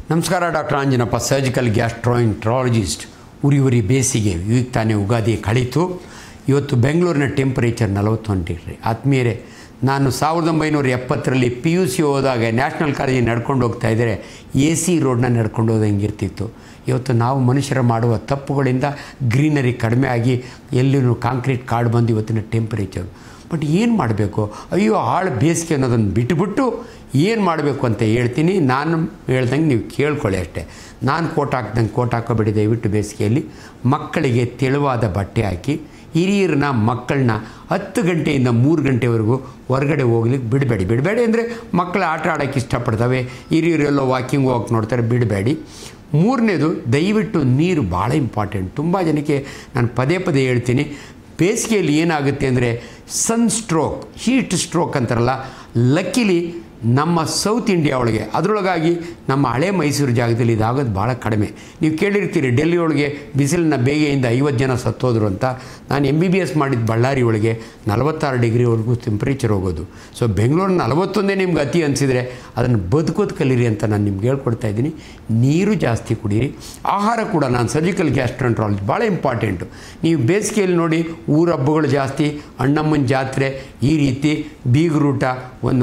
ನಮಸ್ಕಾರ, doctor Anjanappa, surgical gastroenterologist. ಉರಿ ಬೇಸಿಗೆ ಈಗ ತಾನೇ ಉಗಾದಿ ಕಳೀತು. ಇವತ್ತು ಬೆಂಗಳೂರಿನ ಟೆಂಪರೇಚರ್ 41 ಡಿಗ್ರಿ. ಆತ್ಮೀಯರೇ, ನಾನು 1970ರಲ್ಲಿ PUC ಹೋದಾಗ ನ್ಯಾಷನಲ್ ಕಾಲೇಜಿಗೆ ನಡ್ಕೊಂಡು ಹೋಗ್ತಾ ಇದ್ದರೆ AC ರೋಡ್ನ ನಡ್ಕೊಂಡು ಹೋದಂಗೆ ಇರ್ತಿತ್ತು. ಇವತ್ತು ನಾವು ಮನುಷ್ಯರು ಮಾಡುವ ತಪ್ಪುಗಳಿಂದ ಗ್ರೀನರಿ ಕಡಿಮೆ ಆಗಿ ಎಲ್ಲಿನೂ ಕಾಂಕ್ರೀಟ್ ಕಾಡು ಬಂದು ಇವತ್ತಿನ ಟೆಂಪರೇಚರ್. ಬಟ್ ಏನು ಮಾಡಬೇಕು? ಅಯ್ಯೋ ಹಾಳು ಬೇಸಿಗೆ ಅನ್ನೋದನ್ನು ಬಿಟ್ಟುಬಿಟ್ಟು ಏನು ಮಾಡಬೇಕು ಅಂತ ಹೇಳ್ತೀನಿ. ನಾನು ಹೇಳ್ದಂಗೆ ನೀವು ಕೇಳ್ಕೊಳ್ಳಿ ಅಷ್ಟೇ. ನಾನು ಕೋಟ್ ಹಾಕ್ದಂಗೆ ಕೋಟ್ ಹಾಕೋಬೇಡಿ ದಯವಿಟ್ಟು. ಬೇಸಿಗೆಯಲ್ಲಿ ಮಕ್ಕಳಿಗೆ ತೆಳುವಾದ ಬಟ್ಟೆ ಹಾಕಿ, ಹಿರಿಯರನ್ನ ಮಕ್ಕಳನ್ನ 10 ಗಂಟೆಯಿಂದ 3 ಗಂಟೆವರೆಗೂ ಹೊರಗಡೆ ಹೋಗ್ಲಿಕ್ಕೆ ಬಿಡಬೇಡಿ ಅಂದರೆ ಮಕ್ಕಳು ಆಟ ಆಡೋಕ್ಕೆ ಇಷ್ಟಪಡ್ತವೆ, ಹಿರಿಯರೆಲ್ಲೋ ವಾಕಿಂಗ್ ಹೋಗಕ್ಕೆ ನೋಡ್ತಾರೆ, ಬಿಡಬೇಡಿ. ಮೂರನೇದು, ದಯವಿಟ್ಟು ನೀರು ಭಾಳ ಇಂಪಾರ್ಟೆಂಟ್. ತುಂಬ ಜನಕ್ಕೆ ನಾನು ಪದೇ ಹೇಳ್ತೀನಿ, ಬೇಸಿಗೆಯಲ್ಲಿ ಏನಾಗುತ್ತೆ ಅಂದರೆ ಸನ್ಸ್ಟ್ರೋಕ್, ಹೀಟ್ ಸ್ಟ್ರೋಕ್ ಅಂತಾರಲ್ಲ. ಲಕ್ಕಿಲಿ ನಮ್ಮ ಸೌತ್ ಇಂಡಿಯಾ ಒಳಗೆ, ಅದರೊಳಗಾಗಿ ನಮ್ಮ ಹಳೆ ಮೈಸೂರು ಜಾಗದಲ್ಲಿ ಇದಾಗೋದು ಭಾಳ ಕಡಿಮೆ. ನೀವು ಕೇಳಿರ್ತೀರಿ ಡೆಲ್ಲಿ ಒಳಗೆ ಬಿಸಿಲಿನ ಬೇಗೆಯಿಂದ 50 ಜನ ಸತ್ತೋದ್ರು ಅಂತ. ನಾನು MBBS ಮಾಡಿದ ಬಳ್ಳಾರಿ ಒಳಗೆ 46 ಡಿಗ್ರಿವರೆಗೂ ಟೆಂಪ್ರೇಚರ್ ಹೋಗೋದು. ಸೊ ಬೆಂಗಳೂರು 41 ನಿಮ್ಗೆ ಅತಿ ಅನಿಸಿದರೆ ಅದನ್ನು ಬದುಕೋದು ಕಲೀರಿ ಅಂತ ನಾನು ನಿಮ್ಗೆ ಹೇಳ್ಕೊಡ್ತಾ ಇದ್ದೀನಿ. ನೀರು ಜಾಸ್ತಿ ಕುಡೀರಿ. ಆಹಾರ ಕೂಡ, ನಾನು ಸರ್ಜಿಕಲ್ ಗ್ಯಾಸ್ಟ್ರೋಎಂಟ್ರಾಲಜಿ, ಭಾಳ ಇಂಪಾರ್ಟೆಂಟು. ನೀವು ಬೇಸಿಗೆಯಲ್ಲಿ ನೋಡಿ, ಊರ ಹಬ್ಬಗಳು ಜಾಸ್ತಿ, ಅಣ್ಣಮ್ಮನ ಜಾತ್ರೆ, ಈ ರೀತಿ ಬೀಗರೂಟ, ಒಂದು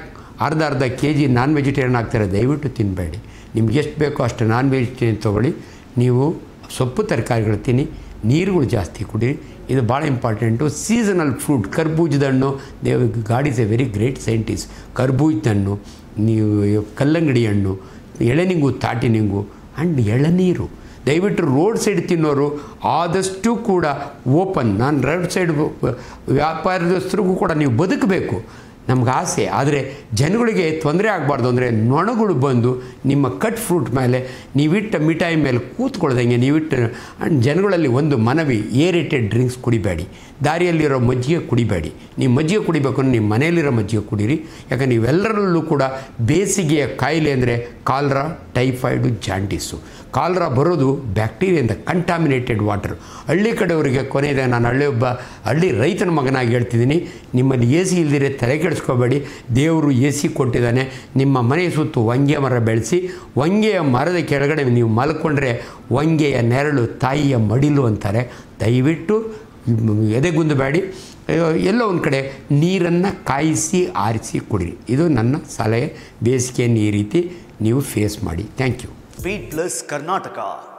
ಅರ್ಧ kg ನಾನ್ ವೆಜಿಟೇರಿಯನ್ ಆಗ್ತಾರೆ. ದಯವಿಟ್ಟು ತಿನ್ನಬೇಡಿ. ನಿಮ್ಗೆ ಎಷ್ಟು ಬೇಕೋ ಅಷ್ಟು ನಾನ್ ವೆಜಿಟೇರಿಯನ್ ತೊಗೊಳ್ಳಿ. ನೀವು ಸೊಪ್ಪು ತರಕಾರಿಗಳು ತಿನ್ನಿ, ನೀರುಗಳು ಜಾಸ್ತಿ ಕುಡೀರಿ. ಇದು ಭಾಳ ಇಂಪಾರ್ಟೆಂಟು. ಸೀಸನಲ್ ಫ್ರೂಟ್, ಕರ್ಬೂಜದ ಹಣ್ಣು, god is a very great scientist. ಕರ್ಬೂಜದ ಹಣ್ಣು, ನೀವು ಕಲ್ಲಂಗಡಿ ಹಣ್ಣು, ಎಳೆನಿಂಗು, ತಾಟಿನಿಂಗು ಆ್ಯಂಡ್ ಎಳನೀರು. ದಯವಿಟ್ಟು ರೋಡ್ ಸೈಡ್ ತಿನ್ನೋರು ಆದಷ್ಟು ಕೂಡ ಓಪನ್. ನಾನು ರೋಡ್ ಸೈಡ್ ವ್ಯಾಪಾರದಸ್ಥರಿಗೂ ಕೂಡ ನೀವು ಬದುಕಬೇಕು, ನಮ್ಗೆ ಆಸೆ. ಆದರೆ ಜನಗಳಿಗೆ ತೊಂದರೆ ಆಗಬಾರ್ದು ಅಂದರೆ ನೊಣಗಳು ಬಂದು ನಿಮ್ಮ ಕಟ್ ಫ್ರೂಟ್ ಮೇಲೆ ನೀವಿಟ್ಟ ಮಿಠಾಯಿ ಮೇಲೆ ಕೂತ್ಕೊಳ್ದಂಗೆ ನೀವಿಟ್ಟು. ಜನಗಳಲ್ಲಿ ಒಂದು ಮನವಿ, ಏರೇಟೆಡ್ ಡ್ರಿಂಕ್ಸ್ ಕುಡಿಬೇಡಿ. ದಾರಿಯಲ್ಲಿರೋ ಮಜ್ಜಿಗೆ ಕುಡಿಬೇಡಿ. ನೀವು ಮಜ್ಜಿಗೆ ಕುಡಿಬೇಕು ಅಂದರೆ ನಿಮ್ಮ ಮನೆಯಲ್ಲಿರೋ ಮಜ್ಜಿಗೆ ಕುಡೀರಿ. ಯಾಕಂದರೆ ನೀವೆಲ್ಲರಲ್ಲೂ ಕೂಡ ಬೇಸಿಗೆಯ ಕಾಯಿಲೆ ಅಂದರೆ ಕಾಲ್ರಾ, ಟೈಫಾಯ್ಡು, ಜಾಂಡೀಸು. ಕಾಲ್ರಾ ಬರೋದು ಬ್ಯಾಕ್ಟೀರಿಯಿಂದ, ಕಂಟಾಮಿನೇಟೆಡ್ ವಾಟರ್. ಹಳ್ಳಿ ಕಡೆಯವರಿಗೆ ಕೊನೆಯದೇ, ನಾನು ಹಳ್ಳಿ ರೈತನ ಮಗನಾಗಿ ಹೇಳ್ತಿದ್ದೀನಿ, ನಿಮ್ಮಲ್ಲಿ AC ಇಲ್ದಿರೆ ತಲೆ ಕೆಡಿಸ್ಕೋಬೇಡಿ. ದೇವರು AC ಕೊಟ್ಟಿದ್ದಾನೆ. ನಿಮ್ಮ ಮನೆ ಸುತ್ತು ಹೊಂಗೆ ಮರ ಬೆಳೆಸಿ, ಹೊಂಗೆಯ ಮರದ ಕೆಳಗಡೆ ನೀವು ಮಲ್ಕೊಂಡ್ರೆ ಹೊಂಗೆಯ ನೆರಳು ತಾಯಿಯ ಮಡಿಲು ಅಂತಾರೆ. ದಯವಿಟ್ಟು ಎದೆಗುಂದಬೇಡಿ. ಎಲ್ಲೋ ಒಂದು ಕಡೆ ನೀರನ್ನು ಕಾಯಿಸಿ ಆರಿಸಿ ಕುಡಿರಿ. ಇದು ನನ್ನ ಸಲಹೆ. ಬೇಸಿಗೆಯನ್ನು ಈ ರೀತಿ ನೀವು ಫೇಸ್ ಮಾಡಿ. Thank you. Speed Plus Karnataka.